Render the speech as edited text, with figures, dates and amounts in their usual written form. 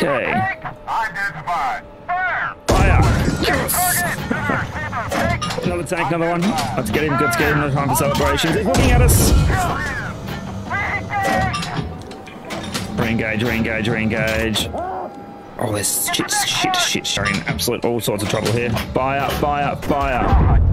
Okay. Identified. Fire! Fire! Yes! Another tank, another one. Let's get him, let's get him. No time for celebrations. He's looking at us. Re-engage, re-engage, re-engage. Oh, there's shit. You're in absolute all sorts of trouble here. Fire, fire, fire.